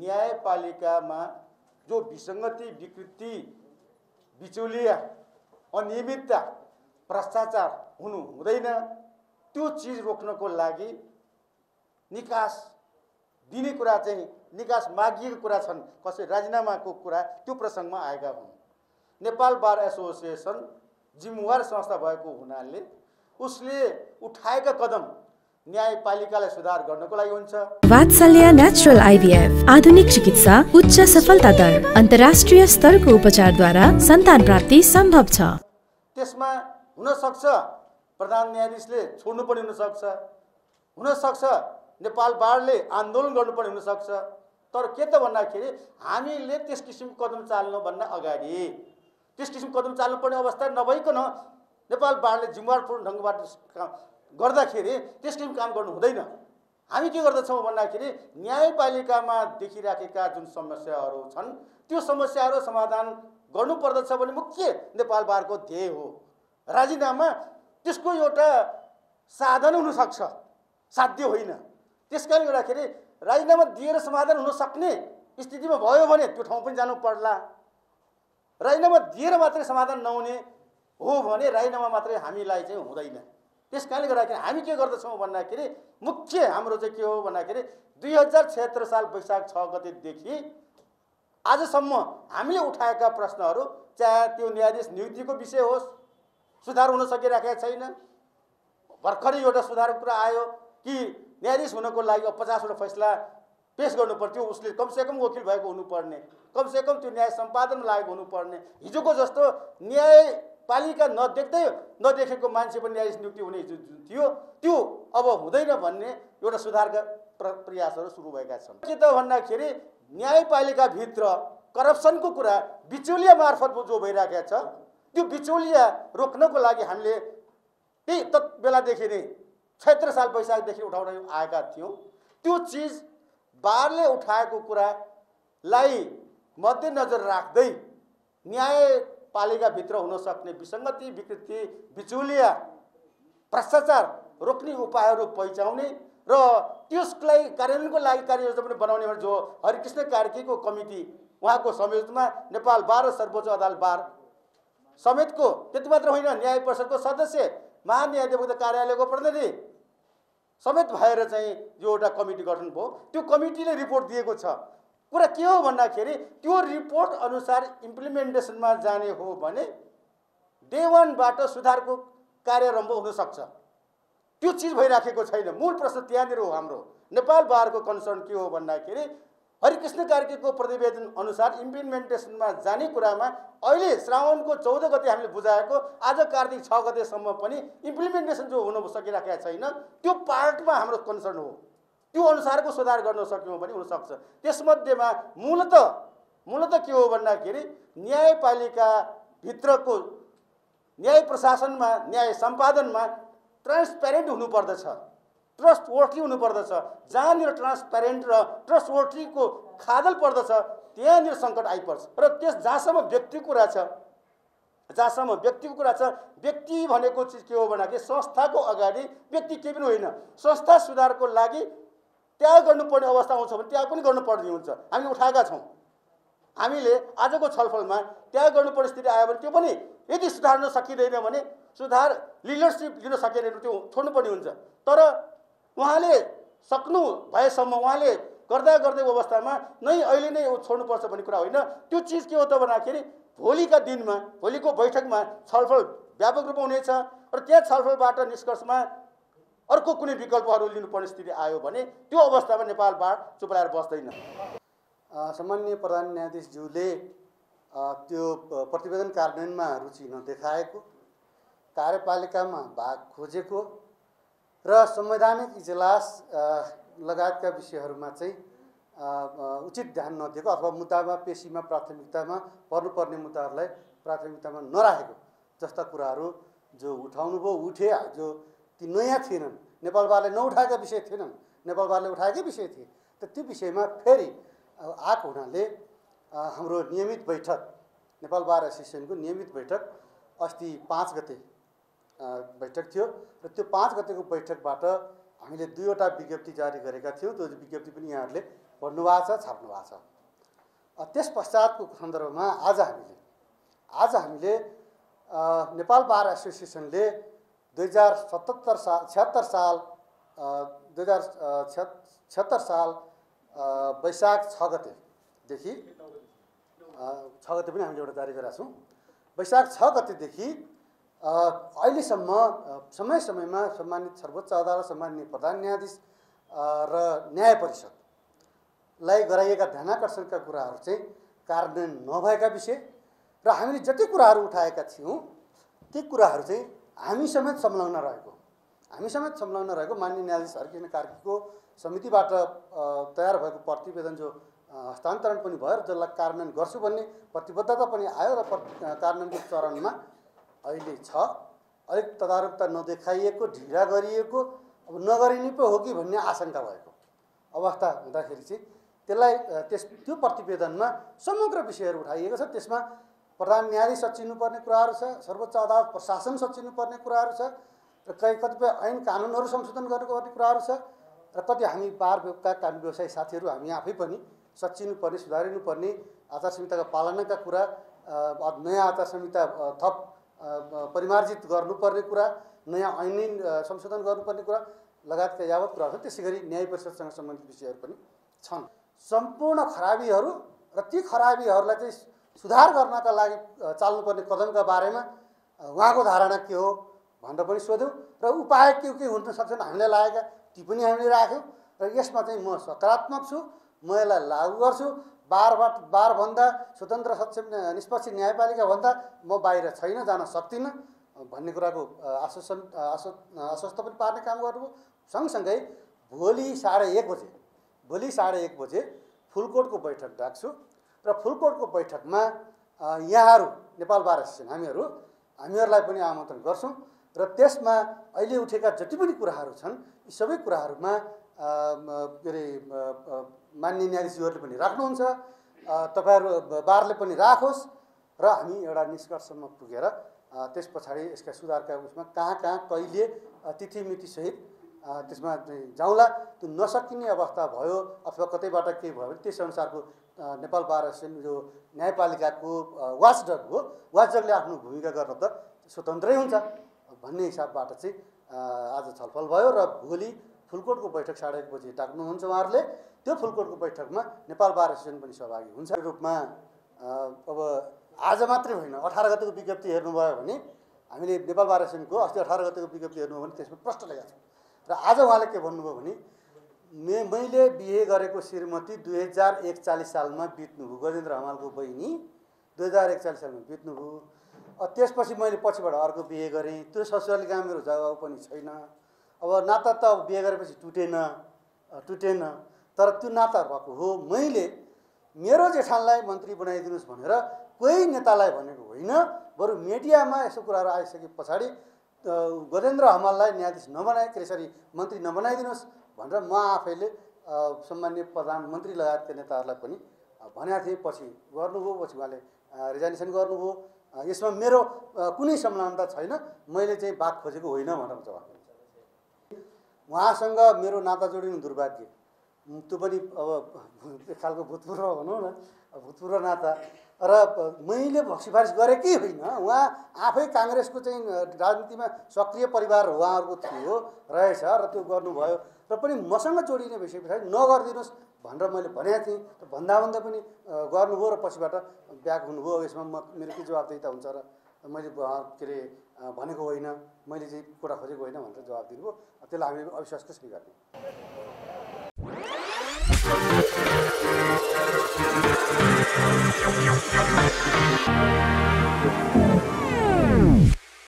न्यायपालिकामा जो विसङ्गति, विकृति, बिचौलिया, अनियमितता, भ्रष्टाचार हुनु हुँदैन। त्यो चीज रोक्नको लागि निकास दिने कुरा चाहिँ निकास मागिएको कुरा छन्, कसै राजीनामाको कुरा त्यो प्रसङ्गमा आएका हुन्। नेपाल बार एसोसिएसन जिम्मेवार संस्था भएको हुनाले उसले उठाएका कदम न्यायपालिकालाई सुधार गर्नको लागि हुन्छ। वात्सल्य नेचुरल आइभीएफ आधुनिक चिकित्सा, उच्च सफलता दर, अन्तर्राष्ट्रिय स्तरको उपचारद्वारा सन्तान प्राप्ति सम्भव छ। त्यसमा हुन सक्छ प्रधान न्यायाधीशले छोड्नु पनि हुन सक्छ, हुन सक्छ नेपाल बारले आन्दोलन गर्नुपर्ने हुन सक्छ। तर के त भन्दाखेरि हामीले त्यस किसिमको कदम चाल्नु भन्दा अगाडि त्यस किसिमको कदम चाल्नुपर्ने अवस्था नभइकन नेपाल बारले जिम्मेवारपूर्ण ढङ्गबाट गर्दाखेरि त्यस किसिमको काम गर्नु हुँदैन। हामी के गर्दछौँ भन्दाखेरि न्यायपालिकामा देखिराखेका जुन समस्याहरू छन् त्यो समस्याहरू समाधान गर्नुपर्दछ भने मुख्य नेपाल बारको ध्येय हो। राजीनामा त्यसको एउटा साधन हुन सक्छ, साध्य होइन। त्यसकारणले गर्दाखेरि राजीनामा दिएर समाधान हुन सक्ने स्थितिमा भयो भने त्यो ठाउँ पनि जानु पर्ला। राजीनामा दिएर मात्रै समाधान नहुने हो भने राजीनामा मात्रै हामीलाई चाहिँ हुँदैन। त्यसकारणले गर्दाखेरि हामी के गर्दछौँ भन्दाखेरि मुख्य हाम्रो चाहिँ के हो भन्दाखेरि 2076 साल वैशाख 6 गतेदेखि आजसम्म हामीले उठाएका प्रश्नहरू, चाहे त्यो न्यायाधीश नियुक्तिको विषय होस्, सुधार हुन सकिरहेको छैन। भर्खरै एउटा सुधारको कुरा आयो कि न्यायाधीश हुनको लागि 50वटा फैसला पेश गर्नु पर्थ्यो, उसले कमसेकम वकिल भएको हुनुपर्ने, कमसेकम त्यो न्याय सम्पादनमा लागेको हुनुपर्ने। हिजोको जस्तो न्यायपालिका नदेखेको मान्छे पनि न्यायाधीश नियुक्ति हुने जुन थियो त्यो अब हुँदैन भन्ने एउटा सुधारका प्रयासहरू सुरु भएका छन्। के त भन्दाखेरि न्यायपालिकाभित्र करप्सनको कुरा बिचौलिया मार्फत जो भइरहेको छ त्यो बिचौलिया रोक्नको लागि हामीले त्यही तत् बेलादेखि नै 76 साल वैशाखदेखि उठाउँदै आएका थियौँ। त्यो चिज बारले उठाएको कुरालाई मध्यनजर राख्दै न्यायपालिकाभित्र हुन सक्ने विसङ्गति, विकृति, बिचौलिया, भ्रष्टाचार रोक्ने उपायहरू पहिचाउने र त्यसलाई कार्यान्वयनको लागि कार्ययोजना पनि बनाउने भने जो हरिकृष्ण कार्कीको कमिटी उहाँको संयोजनमा नेपाल बार र सर्वोच्च अदालत बार समेतको, त्यति मात्र होइन न्याय परिषदको सदस्य, महान्यायाधिपति कार्यालयको प्रतिनिधि समेत भएर चाहिँ यो एउटा कमिटी गठन भयो। त्यो कमिटीले रिपोर्ट दिएको छ। कुरा के हो भन्दाखेरि त्यो रिपोर्ट अनुसार इम्प्लिमेन्टेसनमा जाने हो भने डे 1 बाट सुधारको कार्यारम्भ हुन सक्छ। त्यो चिज भइराखेको छैन। मूल प्रश्न त्यहाँनिर हो। हाम्रो नेपाल बारको कन्सर्न के हो भन्दाखेरि हरिकृष्ण कार्कीको प्रतिवेदन अनुसार इम्प्लिमेन्टेसनमा जाने कुरामा अहिले श्रावणको 14 गते हामीले बुझाएको आज कार्तिक 6 गतेसम्म पनि इम्प्लिमेन्टेसन जो हुन सकिरहेको छैन त्यो पार्टमा हाम्रो कन्सर्न हो। त्यो अनुसारको सुधार गर्न सक्यौँ भने हुनसक्छ। त्यसमध्येमा मूलत के हो भन्दाखेरि न्यायपालिकाभित्रको न्याय प्रशासनमा, न्याय सम्पादनमा ट्रान्सप्यारेन्ट हुनुपर्दछ, ट्रस्ट वर्थी हुनुपर्दछ। जहाँनिर ट्रान्सप्यारेन्ट र ट्रस्ट वर्थीको खाडल पर्दछ त्यहाँनिर सङ्कट आइपर्छ। र त्यस जहाँसम्म व्यक्तिको कुरा छ, व्यक्ति भनेको चिज के हो भन्दाखेरि संस्थाको अगाडि व्यक्ति केही पनि होइन। संस्था सुधारको लागि त्याग गर्नुपर्ने अवस्था आउँछ भने त्याग पनि गर्नुपर्ने हुन्छ। हामी उठाएका छौँ। हामीले आजको छलफलमा त्याग गर्नुपर्ने स्थिति आयो भने त्यो पनि यदि सुधार्न सकिँदैन भने सुधार लिडरसिप लिन सकेन त्यो छोड्नुपर्ने हुन्छ। तर उहाँले सक्नु भएसम्म उहाँले गर्दा अवस्थामा नै अहिले नै छोड्नुपर्छ भन्ने कुरा होइन। त्यो चिज के हो त भन्दाखेरि भोलिका दिनमा, भोलिको बैठकमा छलफल व्यापक रूपमा हुनेछ र त्यहाँ छलफलबाट निष्कर्षमा अर्को कुनै विकल्पहरू लिनुपर्ने स्थिति आयो भने त्यो अवस्थामा नेपाल बार चुप लागेर बस्दैन। सामान्य प्रधान न्यायाधीशज्यूले त्यो प्रतिवेदन कार्यान्वयनमा रुचि नदेखाएको, कार्यपालिकामा भाग खोजेको र संवैधानिक इजलास लगायतका विषयहरूमा चाहिँ उचित ध्यान नदिएको अथवा मुद्दामा पेशीमा प्राथमिकतामा पर्नुपर्ने मुद्दाहरूलाई प्राथमिकतामा नराखेको जस्ता कुराहरू जो उठाउनु भयो, उठे, जो ती नयाँ थिएनन्, नेपाल बारले नउठाएका विषय थिएनन्, नेपाल बारले उठाएकै विषय थिए। त त्यो विषयमा फेरि आएको हुनाले हाम्रो नियमित बैठक, नेपाल बार एसोसिएसनको नियमित बैठक अस्ति 5 गते बैठक थियो र त्यो 5 गतेको बैठकबाट हामीले 2वटा विज्ञप्ति जारी गरेका थियौँ। त्यो विज्ञप्ति पनि यहाँहरूले पढ्नु भएको छ, छाप्नु भएको छ। त्यस पश्चातको सन्दर्भमा आज हामीले नेपाल बार एसोसिएसनले 2076 साल वैशाख 6 गतेदेखि 6 गते पनि हामीले एउटा जारी गरेका छौँ। वैशाख 6 गतेदेखि अहिलेसम्म समय-समयमा सम्मानित सर्वोच्च अदालत, सम्माननीय प्रधान न्यायाधीश र न्याय परिषदलाई गराइएका ध्यानाकर्षणका कुराहरू चाहिँ कार्यान्वयन नभएका विषय र हामीले जति कुराहरू उठाएका थियौँ ती कुराहरू चाहिँ हामी समेत संलग्न रहेको माननीय न्यायाधीश हरकृष्ण कार्कीको समितिबाट तयार भएको प्रतिवेदन जो हस्तान्तरण पनि भयो र जसलाई कार्यान्वयन गर्छु भन्ने प्रतिबद्धता पनि आयो र कार्यान्वयनको चरणमा अहिले छ। अलिक तदारुकता नदेखाइएको, ढिला गरिएको, अब नगरिने पो हो कि भन्ने आशंका भएको अवस्था हुँदाखेरि चाहिँ त्यसलाई त्यो प्रतिवेदनमा समग्र विषयहरू उठाइएको छ। त्यसमा प्रधान न्यायाधीश सचिनुपर्ने कुराहरू छ, सर्वोच्च अदालत प्रशासन सचिनुपर्ने कुराहरू छ र कतिपय ऐन कानुनहरू संशोधन गर्नुपर्ने कुराहरू छ र कति हामी बारका कानुन व्यवसायी साथीहरू हामी आफै पनि सचिनुपर्ने, सुधारिनुपर्ने, आचार संहिताका पालनाका कुरा, नयाँ आचार संहिता थप परिमार्जित गर्नुपर्ने कुरा, नयाँ ऐन संशोधन गर्नुपर्ने कुरा लगायतका यावत कुराहरू छन्। त्यसै गरी न्याय परिषदसँग सम्बन्धित विषयहरू पनि छन्। सम्पूर्ण खराबीहरू र ती खराबीहरूलाई चाहिँ सुधार गर्नका लागि चाल्नुपर्ने कदमका बारेमा उहाँको धारणा के हो भनेर पनि सोध्यौँ र उपाय के हुन सक्छन् हामीलाई लागेका ती पनि हामीले राख्यौँ र यसमा चाहिँ म सकारात्मक छु, म यसलाई लागू गर्छु। बारभन्दा स्वतन्त्र, सक्षम, निष्पक्ष न्यायपालिका भन्दा म बाहिर छैन, जान सक्दिनँ भन्ने कुराको आश्वस्त पनि पार्ने काम गर्नुभयो। सँगसँगै भोलि 1:30 बजे फुलकोटको बैठक डाक्छु र फुलकोटको बैठकमा यहाँहरू नेपाल बार एसोसिएसन हामीहरूलाई पनि आमन्त्रण गर्छौँ र त्यसमा अहिले उठेका जति पनि कुराहरू छन् यी सबै कुराहरूमा माननीय न्यायाधीशहरूले पनि राख्नुहुन्छ, तपाईँहरू बारले पनि राखोस् र हामी एउटा निष्कर्षमा पुगेर त्यस पछाडि यसका सुधारका उसमा कहाँ कहिले तिथि मितिसहित त्यसमा जाउँला। त्यो नसकिने अवस्था भयो अथवा कतैबाट केही भयो भने त्यसअनुसारको नेपाल बार एसोसिएसन जो न्यायपालिकाको वाचडग हो, वाचडगले आफ्नो भूमिका गर्न त स्वतन्त्रै हुन्छ भन्ने हिसाबबाट चाहिँ आज छलफल भयो र भोलि फुलकोटको बैठक 1:30 बजे डाक्नुहुन्छ उहाँहरूले। त्यो फुलकोटको बैठकमा नेपाल बार एसोसिएसन पनि सहभागी हुन्छ। रूपमा अब आज मात्रै होइन, 18 गतेको विज्ञप्ति हेर्नुभयो भने हामीले नेपाल बार एसोसिएसनको अस्ति 18 गतेको विज्ञप्ति हेर्नुभयो भने त्यसमा प्रश्न लेखेका छौँ र आज उहाँले के भन्नुभयो भने मैले बिहे गरेको श्रीमती 2041 सालमा बित्नुभयो, गजेन्द्र हमालको बहिनी 2041 सालमा बित्नुभयो। त्यसपछि मैले पछिबाट अर्को बिहे गरेँ, त्यो ससुराली कहाँ मेरो जवाब पनि छैन। अब नाता त अब बिहे गरेपछि टुटेन, तर त्यो नाता भएको हो। मैले मेरो जेठानलाई मन्त्री बनाइदिनुहोस् भनेर कोही नेतालाई भनेको होइन, बरु मिडियामा यसो कुराहरू आइसके पछाडि गजेन्द्र हमाललाई न्यायाधीश मन्त्री नबनाइदिनुहोस् भनेर म आफैले सम्माननीय प्रधानमन्त्री लगायतका नेताहरूलाई पनि भनेको थिएँ। पछि गर्नुभयो, पछि उहाँले रिजाइनेसन गर्नुभयो। यसमा मेरो कुनै संलग्नता छैन, मैले चाहिँ बात खोजेको होइन भनेर जवाफ दिन्छ। उहाँसँग मेरो नाता जोडिनु दुर्भाग्य, त्यो पनि अब एक खालको भूतपूर्व भनौँ न, भूतपूर्व नाता र मैले सिफारिस गरेकै होइन। उहाँ आफै काङ्ग्रेसको चाहिँ राजनीतिमा सक्रिय परिवार उहाँहरूको थियो रहेछ र त्यो गर्नुभयो र पनि मसँग जोडिने विषय पछाडि नगरिदिनुहोस् भनेर मैले भनेको थिएँ। भन्दा पनि गर्नुभयो र पछिबाट ब्याक हुनुभयो। यसमा मेरो के जवाबदेहिता हुन्छ र मैले भनेको होइन, मैले चाहिँ कुरा खोजेको होइन भनेर जवाब दिनुभयो। त्यसलाई हामीले अविश्वास कसरी गर्ने।